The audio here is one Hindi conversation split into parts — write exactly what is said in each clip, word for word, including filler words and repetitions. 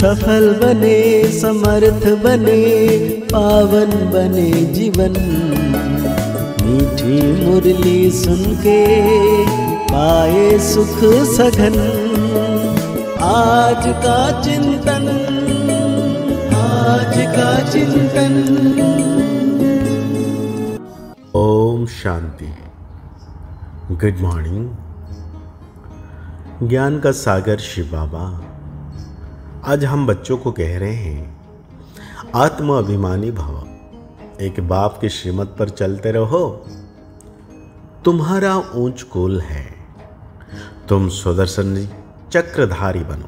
सफल बने, समर्थ बने, पावन बने जीवन। मीठी मुरली सुन के पाए सुख सघन। आज का चिंतन, आज का चिंतन। ओम शांति। Good morning. ज्ञान का सागर शिव बाबा आज हम बच्चों को कह रहे हैं, आत्म अभिमानी भव। एक बाप के श्रीमत पर चलते रहो। तुम्हारा ऊंच कुल है, तुम सुदर्शन चक्रधारी बनो।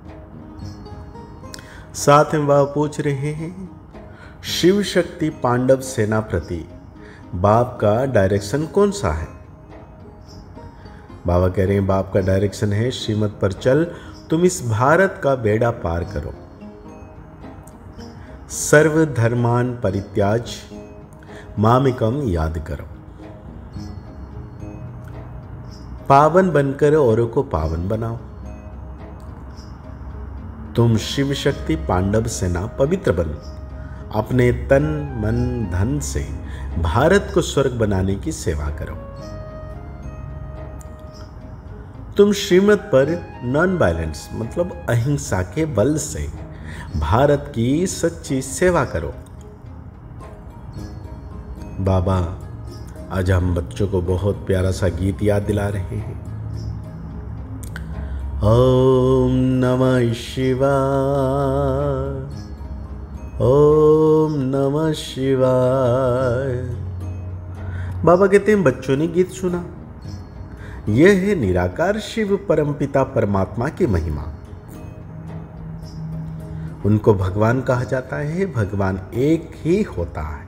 साथ में बाबा पूछ रहे हैं, शिव शक्ति पांडव सेना प्रति बाप का डायरेक्शन कौन सा है? बाबा कह रहे हैं, बाप का डायरेक्शन है, श्रीमत पर चल, तुम इस भारत का बेड़ा पार करो। सर्व धर्मान परित्याज, मामिकम याद करो। पावन बनकर औरों को पावन बनाओ। तुम शिव शक्ति पांडव सेना पवित्र बनो। अपने तन मन धन से भारत को स्वर्ग बनाने की सेवा करो। तुम श्रीमत पर नॉन वायलेंस मतलब अहिंसा के बल से भारत की सच्ची सेवा करो। बाबा आज हम बच्चों को बहुत प्यारा सा गीत याद दिला रहे हैं। ओम नमः शिवाय, ओम नमः शिवाय। बाबा कहते हैं, बच्चों ने गीत सुना, यह है निराकार शिव परमपिता परमात्मा की महिमा। उनको भगवान कहा जाता है। भगवान एक ही होता है।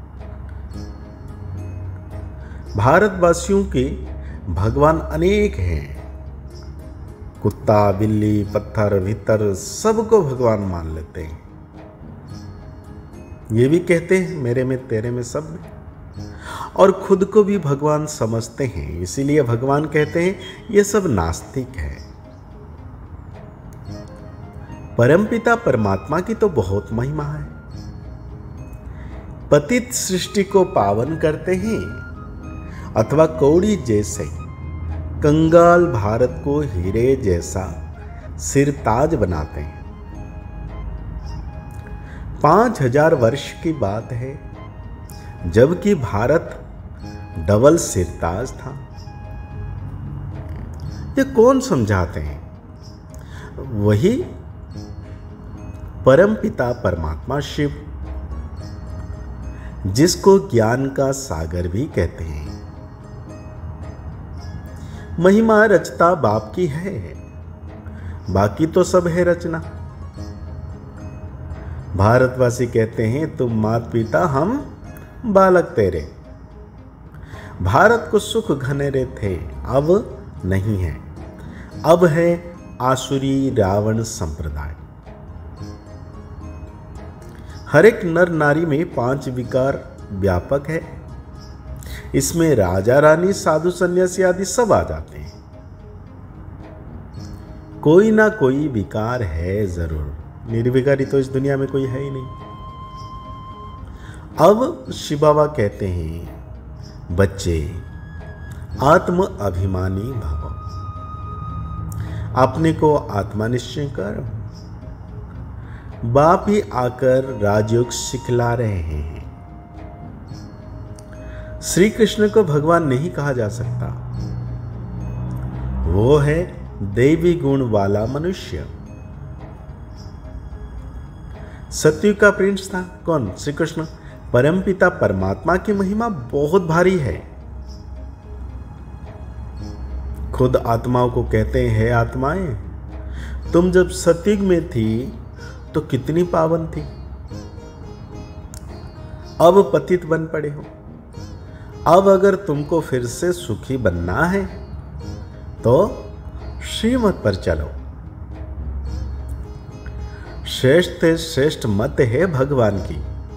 भारतवासियों के भगवान अनेक हैं। कुत्ता, बिल्ली, पत्थर, भीतर सबको भगवान मान लेते हैं। ये भी कहते हैं, मेरे में तेरे में सब में, और खुद को भी भगवान समझते हैं। इसीलिए भगवान कहते हैं, ये सब नास्तिक है। परमपिता परमात्मा की तो बहुत महिमा है। पतित सृष्टि को पावन करते हैं, अथवा कौड़ी जैसे कंगाल भारत को हीरे जैसा सिरताज बनाते हैं। पांच हजार वर्ष की बात है, जबकि भारत डबल सिरताज था। ये कौन समझाते हैं? वही परमपिता परमात्मा शिव, जिसको ज्ञान का सागर भी कहते हैं। महिमा रचता बाप की है, बाकी तो सब है रचना। भारतवासी कहते हैं, तुम मात पिता, हम बालक तेरे। भारत को सुख घनेरे थे, अब नहीं है। अब है आसुरी रावण संप्रदाय। हर एक नर नारी में पांच विकार व्यापक है। इसमें राजा रानी साधु सन्यासी आदि सब आ जाते हैं। कोई ना कोई विकार है जरूर, निर्विकारी तो इस दुनिया में कोई है ही नहीं। अब शिव बाबा कहते हैं, बच्चे आत्म अभिमानी भव। अपने को आत्मा निश्चय कर। बाप ही आकर राजयोग सिखला रहे हैं। श्री कृष्ण को भगवान नहीं कहा जा सकता। वो है दैवी गुण वाला मनुष्य। सत्युग का प्रिंस था कौन? श्री कृष्ण। परमपिता परमात्मा की महिमा बहुत भारी है। खुद आत्माओं को कहते हैं, हे आत्माएं, तुम जब सत्युग में थी तो कितनी पावन थी, अब पतित बन पड़े हो। अब अगर तुमको फिर से सुखी बनना है तो श्रीमत पर चलो। श्रेष्ठ श्रेष्ठ मत है भगवान की।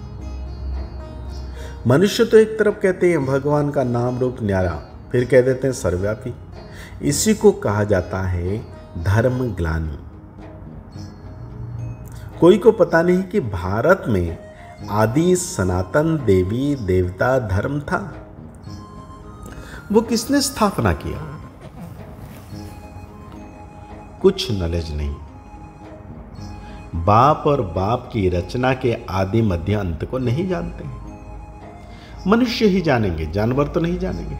मनुष्य तो एक तरफ कहते हैं भगवान का नाम रूप न्यारा, फिर कह देते हैं सर्वव्यापी। इसी को कहा जाता है धर्म ग्लानि। कोई को पता नहीं कि भारत में आदि सनातन देवी देवता धर्म था। वो किसने स्थापना किया? कुछ नॉलेज नहीं। बाप और बाप की रचना के आदि मध्य अंत को नहीं जानते। मनुष्य ही जानेंगे, जानवर तो नहीं जानेंगे।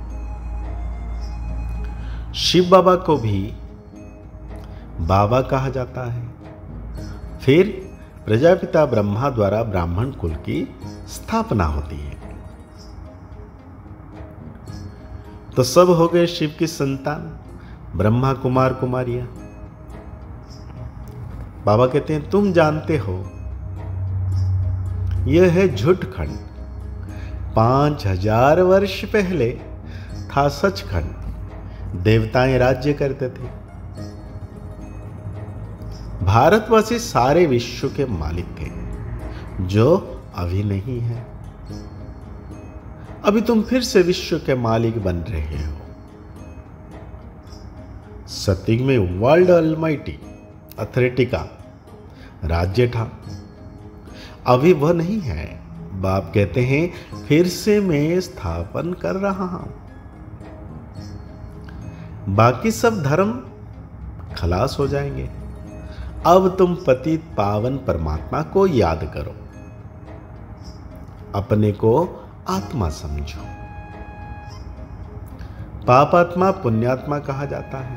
शिव बाबा को भी बाबा कहा जाता है। फिर प्रजापिता ब्रह्मा द्वारा ब्राह्मण कुल की स्थापना होती है। तो सब हो गए शिव की संतान, ब्रह्मा कुमार कुमारियां। बाबा कहते हैं तुम जानते हो यह है झूठखंड। पांच हजार वर्ष पहले था सचखंड। देवताएं राज्य करते थे। भारतवासी सारे विश्व के मालिक थे, जो अभी नहीं है। अभी तुम फिर से विश्व के मालिक बन रहे हो। सतयुग में वर्ल्ड ऑलमाइटी अथॉरिटी का राज्य था, अभी वह नहीं है। बाप कहते हैं फिर से मैं स्थापन कर रहा हूं। बाकी सब धर्म खलास हो जाएंगे। अब तुम पतित पावन परमात्मा को याद करो, अपने को आत्मा समझो। पापात्मा पुण्यात्मा कहा जाता है।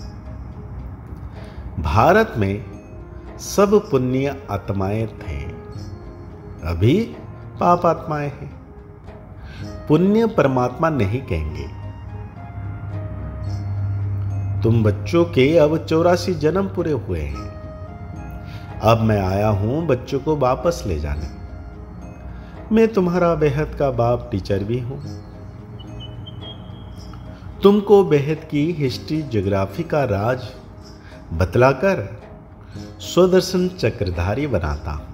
भारत में सब पुण्य आत्माएं थे, अभी पाप आत्माएं हैं। पुण्य परमात्मा नहीं कहेंगे। तुम बच्चों के अब चौरासी जन्म पूरे हुए हैं। अब मैं आया हूं बच्चों को वापस ले जाने। मैं तुम्हारा बेहद का बाप टीचर भी हूं। तुमको बेहद की हिस्ट्री ज्योग्राफी का राज बतलाकर स्वदर्शन चक्रधारी बनाता हूं।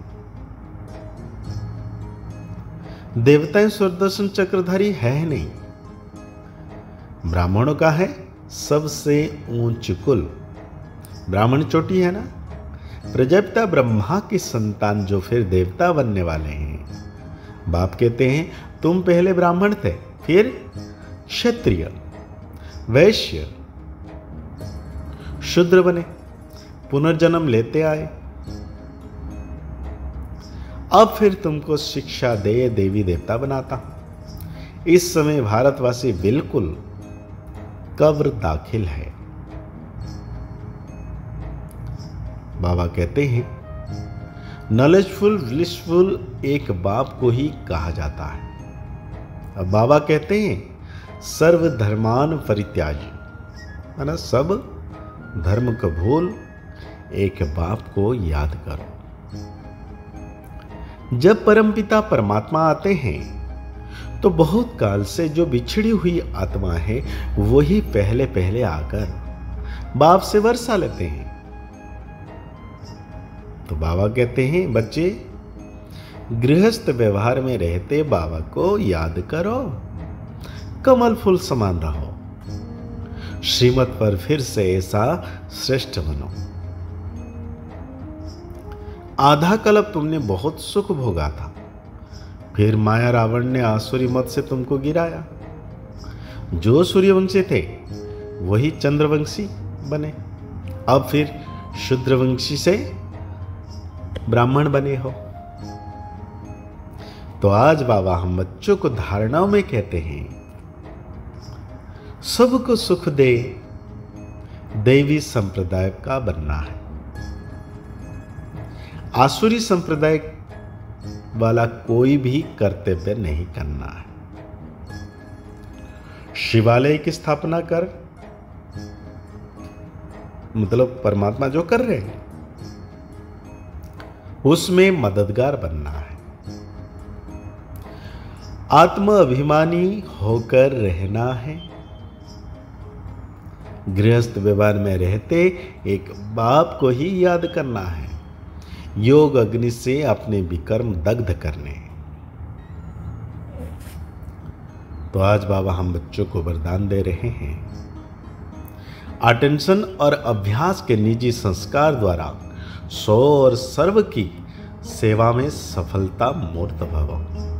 देवताएं स्वदर्शन चक्रधारी है नहीं, ब्राह्मणों का है सबसे ऊंच कुल। ब्राह्मण चोटी है ना। प्रजापिता ब्रह्मा की संतान जो फिर देवता बनने वाले हैं। बाप कहते हैं तुम पहले ब्राह्मण थे, फिर क्षत्रिय, वैश्य, शूद्र बने, पुनर्जन्म लेते आए। अब फिर तुमको शिक्षा दे देवी देवता बनाता हूं। इस समय भारतवासी बिल्कुल कब्र दाखिल है। बाबा कहते हैं नॉलेजफुल ब्लिसफुल एक बाप को ही कहा जाता है। अब बाबा कहते हैं सर्व धर्मान परित्याजी, है ना, सब धर्म को भूल एक बाप को याद करो। जब परमपिता परमात्मा आते हैं तो बहुत काल से जो बिछड़ी हुई आत्मा है वही पहले पहले आकर बाप से वर्षा लेते हैं। तो बाबा कहते हैं बच्चे गृहस्थ व्यवहार में रहते बाबा को याद करो, कमल फूल समान रहो, श्रीमत पर फिर से ऐसा श्रेष्ठ बनो। आधा कल्प तुमने बहुत सुख भोगा था, फिर माया रावण ने आसुरी मत से तुमको गिराया। जो सूर्यवंशी थे वही चंद्रवंशी बने, अब फिर शूद्रवंशी से ब्राह्मण बने हो। तो आज बाबा हम बच्चों को धारणाओं में कहते हैं सबको सुख दे दैवी संप्रदाय का बनना है। आसुरी संप्रदाय वाला कोई भी कर्तव्य नहीं करना है। शिवालय की स्थापना कर, मतलब परमात्मा जो कर रहे हैं उसमें मददगार बनना है। आत्म अभिमानी होकर रहना है। गृहस्थ व्यवहार में रहते एक बाप को ही याद करना है। योग अग्नि से अपने विकर्म दग्ध करने। तो आज बाबा हम बच्चों को वरदान दे रहे हैं अटेंशन और अभ्यास के निजी संस्कार द्वारा सो और सर्व की सेवा में सफलता मूर्त भव।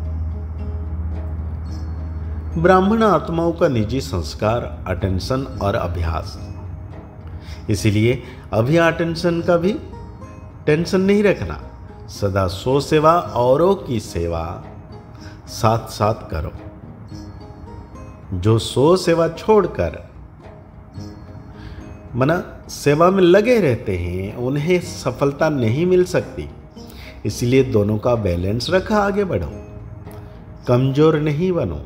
ब्राह्मण आत्माओं का निजी संस्कार अटेंशन और अभ्यास, इसीलिए अभी अटेंशन का भी टेंशन नहीं रखना। सदा सो सेवा औरों की सेवा साथ साथ करो। जो सो सेवा छोड़कर मना सेवा में लगे रहते हैं उन्हें सफलता नहीं मिल सकती। इसलिए दोनों का बैलेंस रखा, आगे बढ़ो, कमजोर नहीं बनो।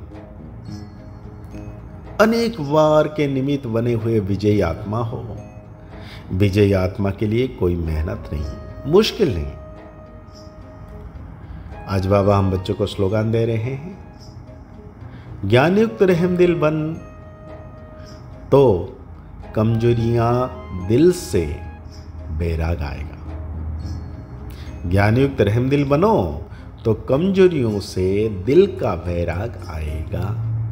अनेक वार के निमित्त बने हुए विजयी आत्मा हो। विजयी आत्मा के लिए कोई मेहनत नहीं, मुश्किल नहीं। आज बाबा हम बच्चों को स्लोगन दे रहे हैं, ज्ञानयुक्त रहम दिल बन तो कमजोरियां दिल से बैराग आएगा। ज्ञानयुक्त रहम दिल बनो तो कमजोरियों से दिल का बैराग आएगा।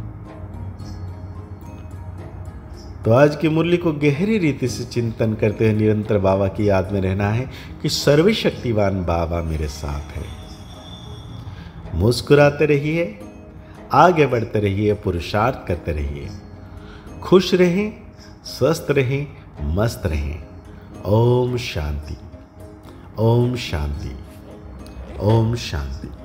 तो आज की मुरली को गहरी रीति से चिंतन करते हुए निरंतर बाबा की याद में रहना है कि सर्वशक्तिवान बाबा मेरे साथ है। मुस्कुराते रहिए, आगे बढ़ते रहिए, पुरुषार्थ करते रहिए, खुश रहें, स्वस्थ रहें, मस्त रहें। ओम शांति, ओम शांति, ओम शांति।